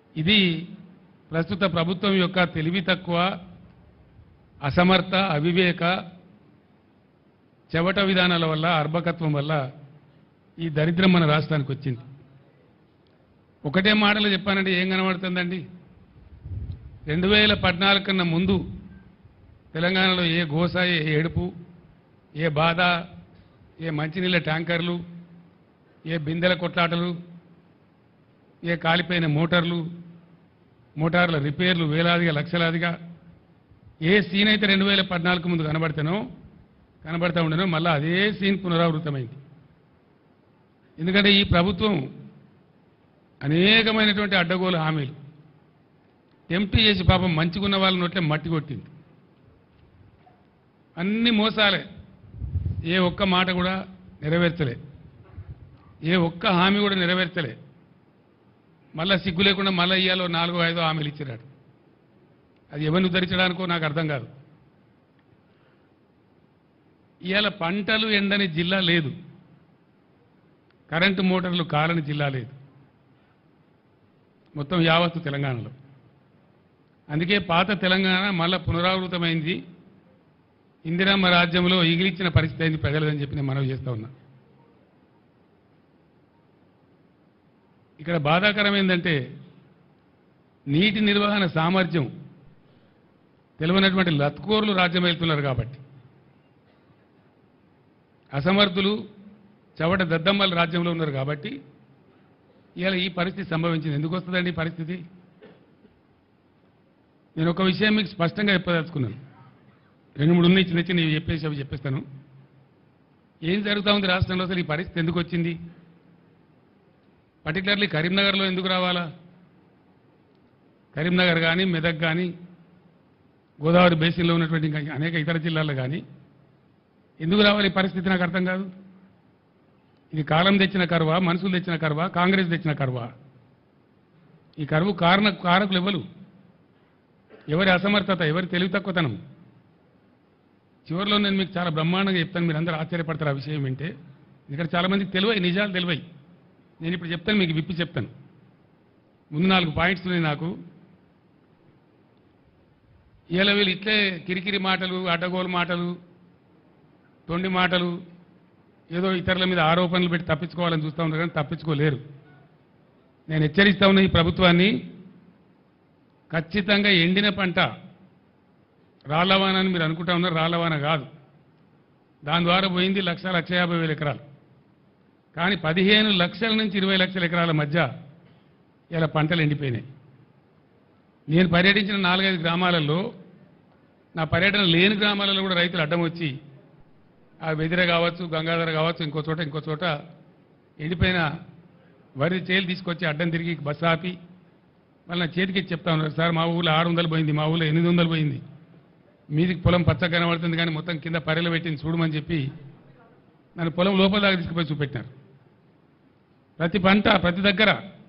ఇది ప్రస్తుత ప్రభుత్వం యొక్క తెలివి తక్కువ, అసమర్థ, అవివేక, చెవట విధానాల వల్ల, అర్భకత్వం వల్ల ఈ దరిద్రం మన రాష్ట్రానికి వచ్చింది. ఒకటే మాటలో చెప్పానంటే ఏం కనబడుతుందండి? 2014 కన్నా ముందు తెలంగాణలో ఏ గోస, ఏ ఏడుపు, ఏ బాధ, ఏ మంచినీళ్ళ ట్యాంకర్లు, ఏ బిందెల కొట్లాటలు, ఏ కాలిపోయిన మోటార్ల రిపేర్లు వేలాదిగా లక్షలాదిగా ఏ సీన్ అయితే 2014 ముందు కనబడతా ఉండనో మళ్ళీ అదే సీన్ పునరావృతమైంది. ఎందుకంటే ఈ ప్రభుత్వం అనేకమైనటువంటి అడ్డగోలు హామీలు టెంప్ట్ చేసి పాపం మంచిగున్న వాళ్ళ నోట్లే మట్టి కొట్టింది. అన్ని మోసాలే, ఏ ఒక్క మాట కూడా నెరవేర్చలే, ఏ ఒక్క హామీ కూడా నెరవేర్చలే. మళ్ళా సిగ్గు లేకుండా మళ్ళీ ఇయ్యాలో 4-5 హామీలు ఇచ్చినాడు. అది ఎవరిని ఉద్ధరించడానికో నాకు అర్థం కాదు. ఇవాళ పంటలు ఎండని జిల్లా లేదు, కరెంటు మోటార్లు కాలని జిల్లా లేదు, మొత్తం యావత్తు తెలంగాణలో. అందుకే పాత తెలంగాణ మళ్ళా పునరావృతమైంది. ఇందిరమ్మ రాజ్యంలో ఈగిలిచ్చిన పరిస్థితి అయింది ప్రజలదని చెప్పి నేను మనవి చేస్తా ఉన్నా. ఇక్కడ బాధాకరం ఏంటంటే నీటి నిర్వహణ సామర్థ్యం తెలియనటువంటి లత్కోర్లు రాజ్యం వెళ్తున్నారు కాబట్టి, అసమర్థులు చవట దద్దమ్మల రాజ్యంలో ఉన్నారు కాబట్టి ఇవాళ ఈ పరిస్థితి సంభవించింది. ఎందుకు వస్తుందండి ఈ పరిస్థితి? నేను ఒక విషయం మీకు స్పష్టంగా చెప్పదలుచుకున్నాను. 2-3 ఉన్నాయి, చిన్న చిన్న అవి చెప్పేస్తాను. ఏం జరుగుతూ ఉంది రాష్ట్రంలో, అసలు ఈ పరిస్థితి ఎందుకు వచ్చింది? పర్టికులర్లీ కరీంనగర్లో ఎందుకు రావాలా? కరీంనగర్ కానీ, మెదక్ కానీ, గోదావరి బేసిన్లో ఉన్నటువంటి ఇంకా అనేక ఇతర జిల్లాల్లో కానీ ఎందుకు రావాలి ఈ పరిస్థితి నాకు అర్థం కాదు. ఇది కాలం తెచ్చిన కరువా, మనుషులు తెచ్చిన కరువా, కాంగ్రెస్ తెచ్చిన కరువా? ఈ కరువు కారకులు ఎవరు? ఎవరి అసమర్థత, ఎవరి తెలివి తక్కువతనం? చివరిలో నేను మీకు చాలా బ్రహ్మాండంగా చెప్తాను, మీరు అందరూ ఆశ్చర్యపడతారు ఆ విషయం వింటే. ఇక్కడ చాలామందికి తెలివై, నిజాలు తెలివై. నేను ఇప్పుడు చెప్తాను, మీకు విప్పి చెప్తాను. ముందు 4 పాయింట్స్ ఉన్నాయి నాకు. ఇలా వీళ్ళు ఇట్లే కిరికిరి మాటలు, అడ్డగోలు మాటలు, తొండి మాటలు, ఏదో ఇతరుల మీద ఆరోపణలు పెట్టి తప్పించుకోవాలని చూస్తూ ఉన్నారు, కానీ తప్పించుకోలేరు. నేను హెచ్చరిస్తా ఉన్న ఈ ప్రభుత్వాన్ని, ఖచ్చితంగా ఎండిన పంట రాళ్లవాన అని మీరు అనుకుంటా ఉన్నారు. రాళ్లవాన కాదు, దాని ద్వారా పోయింది 1,50,000 ఎకరాలు. కానీ 15 లక్షల నుంచి 20 లక్షల ఎకరాల మధ్య ఇలా పంటలు ఎండిపోయినాయి. నేను పర్యటించిన 4-5 గ్రామాలలో, నా పర్యటన లేని గ్రామాలలో కూడా రైతులు అడ్డం వచ్చి ఆ వెదిర కావచ్చు, గంగాధర కావచ్చు, ఇంకో చోట ఎండిపోయిన వరి చేలు తీసుకొచ్చి అడ్డం తిరిగి బస్సు ఆపి మళ్ళీ నా చేతికి చెప్తా ఉన్నారు, సార్ మా ఊళ్ళో 600 పోయింది, మా ఊళ్ళో 800 పోయింది, మీదికి పొలం పచ్చగా కనబడుతుంది కానీ మొత్తం కింద పర్రెలు పెట్టింది చూడమని చెప్పి నన్ను పొలం లోపల దాకా తీసుకుపోయి చూపెట్టినారు. ప్రతి పంట ప్రతి దగ్గర